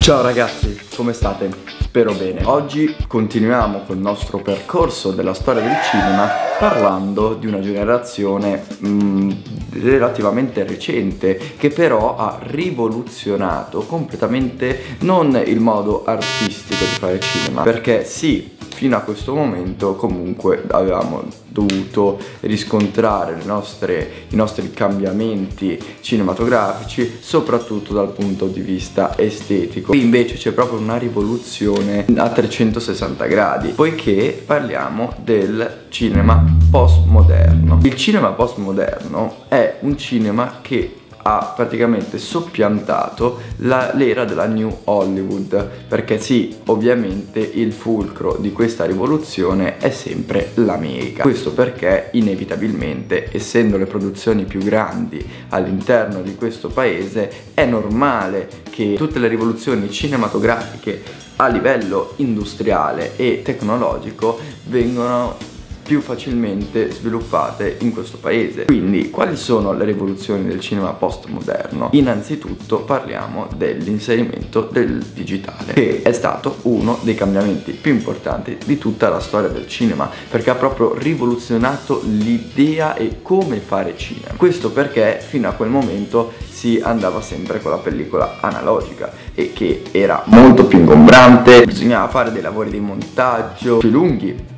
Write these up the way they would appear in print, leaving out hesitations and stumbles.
Ciao ragazzi, come state? Spero bene. Oggi continuiamo col nostro percorso della storia del cinema parlando di una generazione relativamente recente che però ha rivoluzionato completamente non il modo artistico di fare cinema, perché sì, fino a questo momento comunque avevamo dovuto riscontrare i nostri cambiamenti cinematografici soprattutto dal punto di vista estetico. Qui invece c'è proprio una rivoluzione a 360 gradi, poiché parliamo del cinema postmoderno. Il cinema postmoderno è un cinema che ha praticamente soppiantato l'era della New Hollywood, perché sì, ovviamente il fulcro di questa rivoluzione è sempre l'America. Questo perché inevitabilmente, essendo le produzioni più grandi all'interno di questo paese, è normale che tutte le rivoluzioni cinematografiche a livello industriale e tecnologico vengono più facilmente sviluppate in questo paese. Quindi quali sono le rivoluzioni del cinema postmoderno? Innanzitutto parliamo dell'inserimento del digitale, che è stato uno dei cambiamenti più importanti di tutta la storia del cinema, perché ha proprio rivoluzionato l'idea e come fare cinema. Questo perché fino a quel momento si andava sempre con la pellicola analogica e che era molto più ingombrante, bisognava fare dei lavori di montaggio più lunghi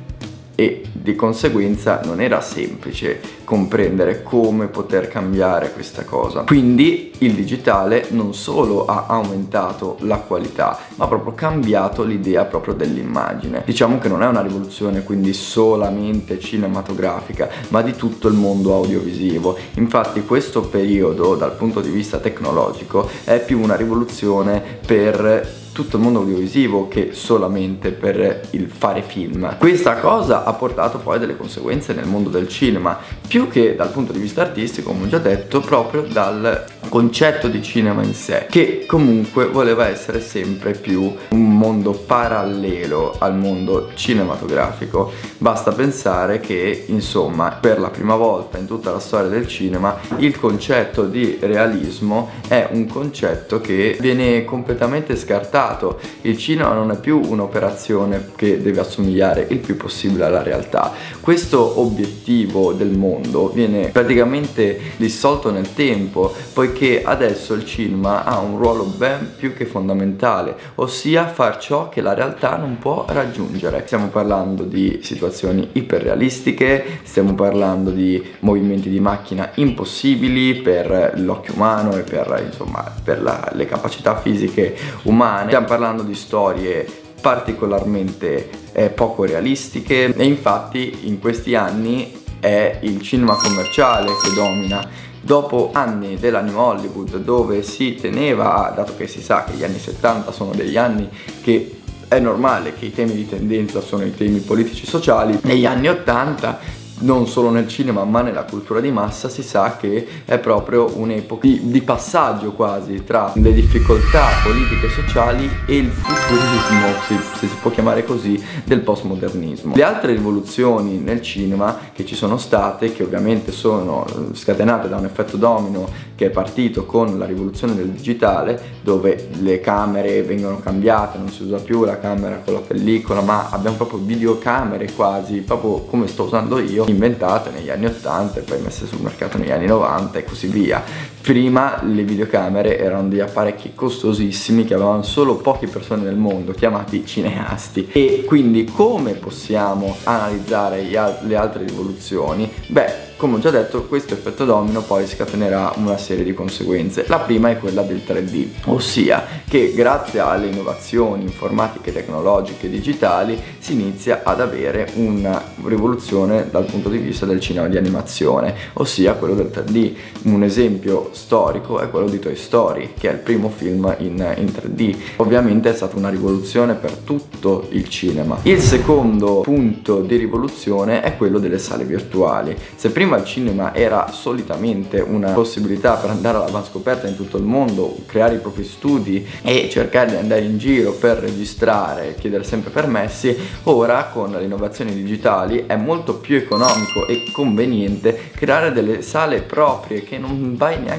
e di conseguenza non era semplice comprendere come poter cambiare questa cosa. Quindi il digitale non solo ha aumentato la qualità, ma ha proprio cambiato l'idea proprio dell'immagine. Diciamo che non è una rivoluzione quindi solamente cinematografica, ma di tutto il mondo audiovisivo. Infatti questo periodo dal punto di vista tecnologico è più una rivoluzione per tutto il mondo audiovisivo che solamente per il fare film. Questa cosa ha portato poi delle conseguenze nel mondo del cinema, più che dal punto di vista artistico, come ho già detto, proprio dal concetto di cinema in sé, che comunque voleva essere sempre più un mondo parallelo al mondo cinematografico. Basta pensare che, insomma, per la prima volta in tutta la storia del cinema il concetto di realismo è un concetto che viene completamente scartato. Il cinema non è più un'operazione che deve assomigliare il più possibile alla realtà. Questo obiettivo del mondo viene praticamente dissolto nel tempo, poiché adesso il cinema ha un ruolo ben più che fondamentale, ossia far ciò che la realtà non può raggiungere. Stiamo parlando di situazioni iperrealistiche, stiamo parlando di movimenti di macchina impossibili per l'occhio umano e per, insomma, per le capacità fisiche umane. Stiamo parlando di storie particolarmente poco realistiche e infatti in questi anni è il cinema commerciale che domina. Dopo anni della New Hollywood, dove si teneva, dato che si sa che gli anni 70 sono degli anni che è normale che i temi di tendenza sono i temi politici e sociali, negli anni 80 non solo nel cinema ma nella cultura di massa si sa che è proprio un'epoca di passaggio quasi tra le difficoltà politiche e sociali e il futurismo, se si può chiamare così, del postmodernismo. Le altre rivoluzioni nel cinema che ci sono state, che ovviamente sono scatenate da un effetto domino che è partito con la rivoluzione del digitale, dove le camere vengono cambiate, non si usa più la camera con la pellicola ma abbiamo proprio videocamere quasi, proprio come sto usando io, inventate negli anni 80 e poi messe sul mercato negli anni 90 e così via. Prima le videocamere erano degli apparecchi costosissimi che avevano solo poche persone nel mondo, chiamati cineasti. E quindi come possiamo analizzare le altre rivoluzioni? Beh, come ho già detto, questo effetto domino poi scatenerà una serie di conseguenze. La prima è quella del 3D, ossia che grazie alle innovazioni informatiche, tecnologiche e digitali si inizia ad avere una rivoluzione dal punto di vista del cinema di animazione, ossia quello del 3D. Un esempio storico è quello di Toy Story, che è il primo film in 3D. Ovviamente è stata una rivoluzione per tutto il cinema. Il secondo punto di rivoluzione è quello delle sale virtuali. Se prima il cinema era solitamente una possibilità per andare all'avanzcoperta in tutto il mondo, creare i propri studi e cercare di andare in giro per registrare, chiedere sempre permessi, ora con le innovazioni digitali è molto più economico e conveniente creare delle sale proprie che non vai neanche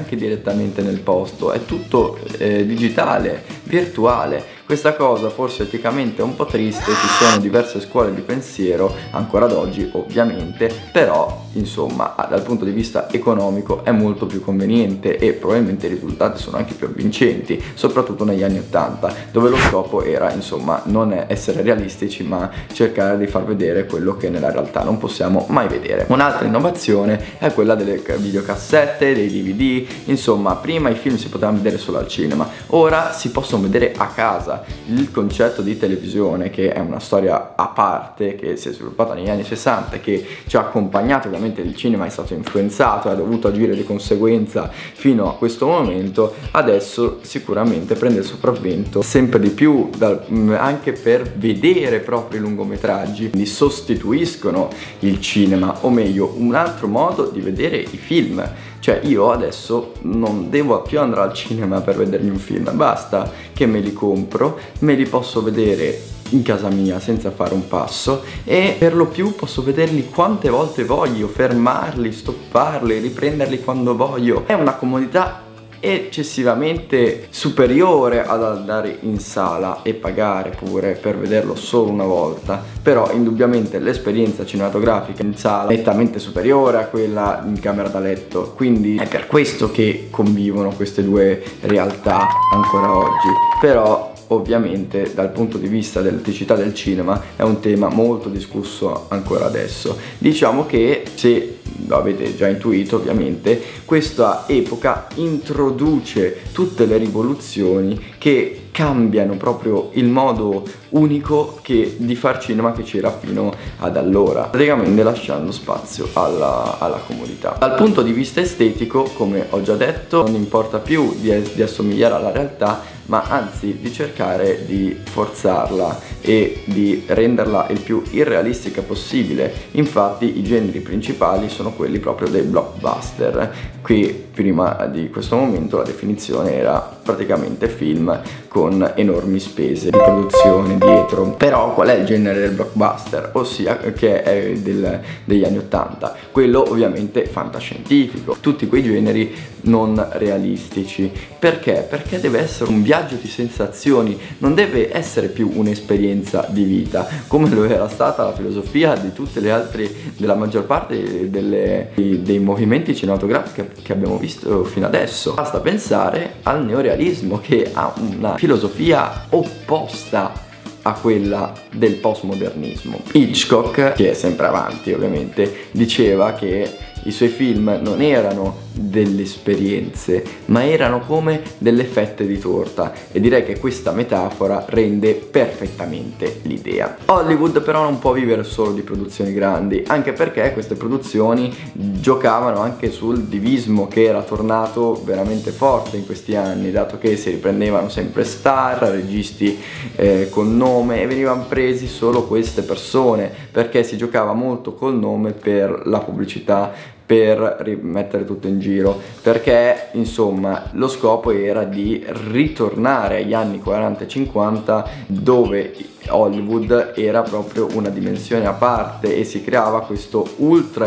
neanche direttamente nel posto, è tutto digitale, virtuale. Questa cosa forse eticamente è un po' triste, ci sono diverse scuole di pensiero ancora ad oggi ovviamente, però insomma dal punto di vista economico è molto più conveniente e probabilmente i risultati sono anche più avvincenti, soprattutto negli anni 80, dove lo scopo era insomma non essere realistici ma cercare di far vedere quello che nella realtà non possiamo mai vedere. Un'altra innovazione è quella delle videocassette, dei DVD, insomma prima i film si potevano vedere solo al cinema, ora si possono vedere a casa. Il concetto di televisione, che è una storia a parte, che si è sviluppata negli anni 60, che ci ha accompagnato, ovviamente il cinema è stato influenzato e ha dovuto agire di conseguenza fino a questo momento, adesso sicuramente prende il sopravvento sempre di più, anche per vedere proprio i lungometraggi, quindi sostituiscono il cinema, o meglio un altro modo di vedere i film. Cioè io adesso non devo più andare al cinema per vedermi un film, basta che me li compro, me li posso vedere in casa mia senza fare un passo e per lo più posso vederli quante volte voglio, fermarli, stopparli, riprenderli quando voglio. È una comodità eccessivamente superiore ad andare in sala e pagare pure per vederlo solo una volta, però indubbiamente l'esperienza cinematografica in sala è nettamente superiore a quella in camera da letto, quindi è per questo che convivono queste due realtà ancora oggi. Però ovviamente dal punto di vista dell'eticità del cinema è un tema molto discusso ancora adesso. Diciamo che, se lo avete già intuito ovviamente, questa epoca introduce tutte le rivoluzioni che cambiano proprio il modo unico di far cinema che c'era fino ad allora, praticamente lasciando spazio alla comodità. Dal punto di vista estetico, come ho già detto, non importa più di assomigliare alla realtà, ma anzi di cercare di forzarla e di renderla il più irrealistica possibile. Infatti i generi principali sono quelli proprio dei blockbuster. Qui prima di questo momento la definizione era praticamente film con enormi spese di produzione dietro. Però qual è il genere del blockbuster? Ossia che è degli anni 80, quello ovviamente fantascientifico, tutti quei generi non realistici. Perché? Perché deve essere un viaggio di sensazioni, non deve essere più un'esperienza di vita come lo era stata la filosofia di tutte le altre, della maggior parte dei movimenti cinematografici che abbiamo visto fino adesso. Basta pensare al neorealismo, che ha una filosofia opposta a quella del postmodernismo. Hitchcock, che è sempre avanti ovviamente, diceva che i suoi film non erano delle esperienze, ma erano come delle fette di torta, e direi che questa metafora rende perfettamente l'idea. Hollywood però non può vivere solo di produzioni grandi, anche perché queste produzioni giocavano anche sul divismo, che era tornato veramente forte in questi anni, dato che si riprendevano sempre star, registi con nome, e venivano presi solo queste persone, perché si giocava molto col nome per la pubblicità, per rimettere tutto in giro, perché insomma lo scopo era di ritornare agli anni 40 e 50, dove Hollywood era proprio una dimensione a parte e si creava questo ultra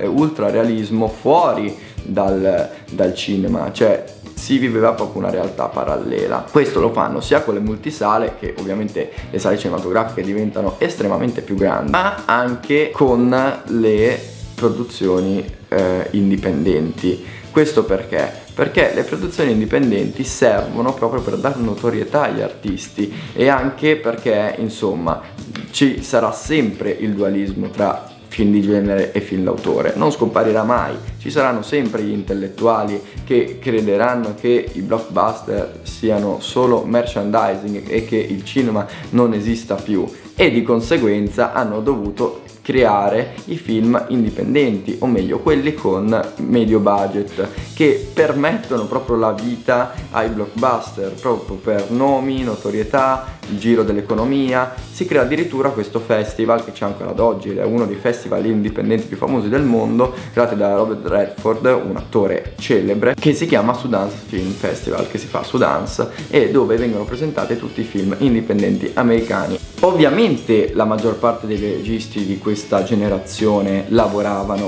realismo fuori dal cinema, cioè si viveva proprio una realtà parallela. Questo lo fanno sia con le multisale, che ovviamente le sale cinematografiche diventano estremamente più grandi, ma anche con le produzioni indipendenti. Questo perché? Perché le produzioni indipendenti servono proprio per dare notorietà agli artisti, e anche perché insomma ci sarà sempre il dualismo tra film di genere e film d'autore, non scomparirà mai. Ci saranno sempre gli intellettuali che crederanno che i blockbuster siano solo merchandising e che il cinema non esista più, e di conseguenza hanno dovuto creare i film indipendenti, o meglio quelli con medio budget, che permettono proprio la vita ai blockbuster, proprio per nomi, notorietà, il giro dell'economia. Si crea addirittura questo festival che c'è ancora ad oggi, ed è uno dei festival indipendenti più famosi del mondo, creato da Robert Redford, un attore celebre, che si chiama Sundance Film Festival, che si fa a Sundance, e dove vengono presentati tutti i film indipendenti americani. Ovviamente la maggior parte dei registi di questa generazione lavoravano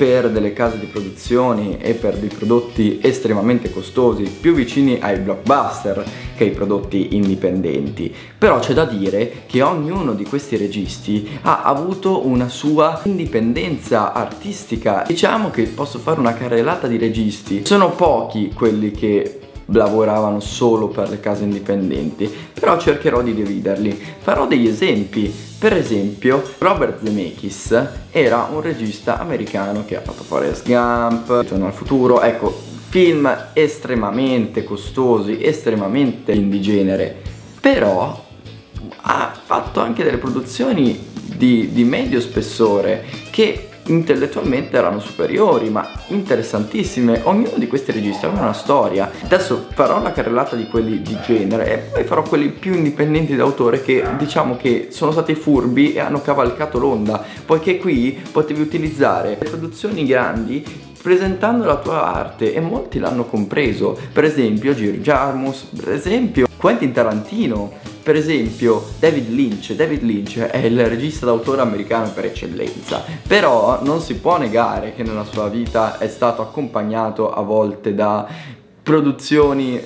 per delle case di produzione e per dei prodotti estremamente costosi, più vicini ai blockbuster che ai prodotti indipendenti. Però c'è da dire che ognuno di questi registi ha avuto una sua indipendenza artistica. Diciamo che posso fare una carrellata di registi, sono pochi quelli che lavoravano solo per le case indipendenti, però cercherò di dividerli. Farò degli esempi. Per esempio, Robert Zemeckis era un regista americano che ha fatto Forrest Gump, Ritorno al futuro, ecco, film estremamente costosi, estremamente indigenere, però ha fatto anche delle produzioni di medio spessore che intellettualmente erano superiori, ma interessantissime. Ognuno di questi registi aveva una storia. Adesso farò la carrellata di quelli di genere e poi farò quelli più indipendenti d'autore che diciamo che sono stati furbi e hanno cavalcato l'onda, poiché qui potevi utilizzare produzioni grandi presentando la tua arte e molti l'hanno compreso. Per esempio Jim Jarmusch, per esempio Quentin Tarantino, per esempio David Lynch. David Lynch è il regista d'autore americano per eccellenza, però non si può negare che nella sua vita è stato accompagnato a volte da produzioni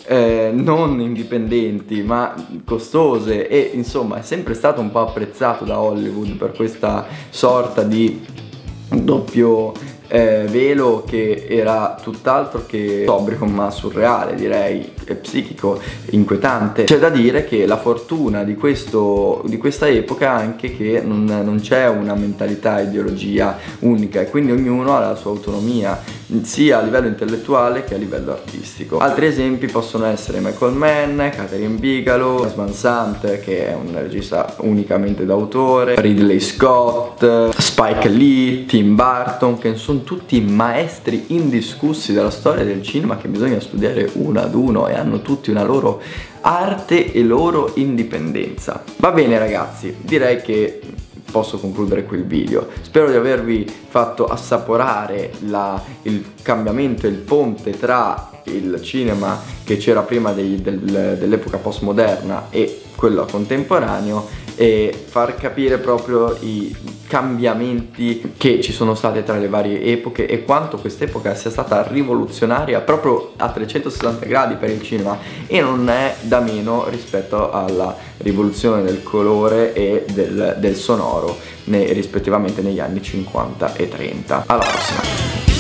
non indipendenti ma costose, e insomma è sempre stato un po' apprezzato da Hollywood per questa sorta di doppio velo che era tutt'altro che sobrio ma surreale, direi, e psichico, inquietante. C'è da dire che la fortuna di questa epoca è anche che non c'è una mentalità, ideologia unica, e quindi ognuno ha la sua autonomia sia a livello intellettuale che a livello artistico. Altri esempi possono essere Michael Mann, Catherine Bigelow, Gus Van Sant, che è un regista unicamente d'autore, Ridley Scott, Spike Lee, Tim Burton, che sono tutti maestri indiscussi della storia del cinema che bisogna studiare uno ad uno, e hanno tutti una loro arte e loro indipendenza. Va bene ragazzi, direi che posso concludere qui il video. Spero di avervi fatto assaporare il cambiamento, il ponte tra il cinema che c'era prima dell'epoca postmoderna e quello contemporaneo, e far capire proprio i cambiamenti che ci sono state tra le varie epoche e quanto quest'epoca sia stata rivoluzionaria proprio a 360 gradi per il cinema, e non è da meno rispetto alla rivoluzione del colore e del sonoro rispettivamente negli anni 50 e 30. Alla prossima!